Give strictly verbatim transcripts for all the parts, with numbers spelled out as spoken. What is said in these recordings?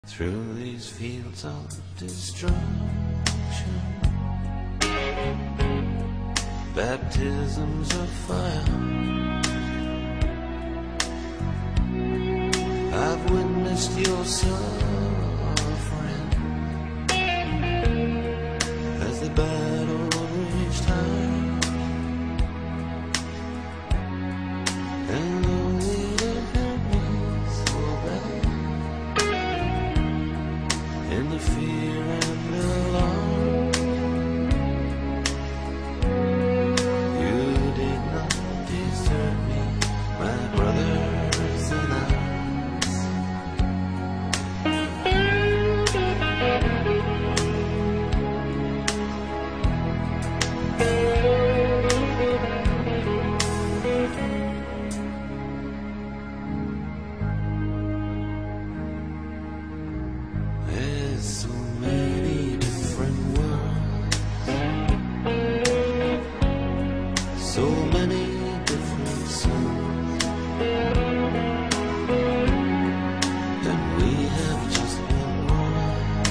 Through these fields of destruction, baptisms of fire, I've witnessed your suffering as the battle raged high, and though it hurt me so bad, in the fear and alarm, you did not desert me, my brothers and I. There's so many different worlds, so many different suns, and we have just one world,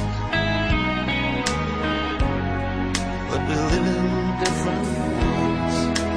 but we live in different worlds.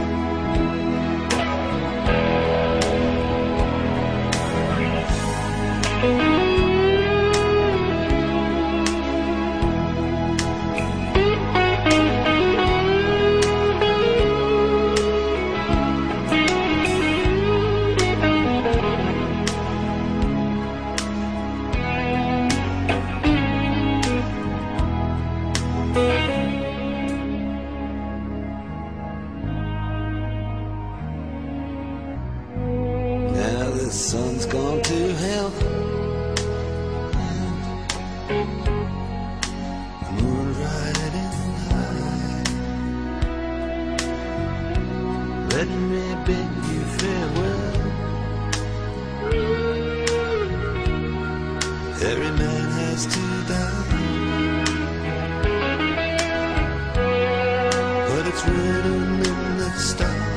Now the sun's gone to hell, the moon's riding high. Let me bid you farewell. Every man has to die, but it's written in the stars.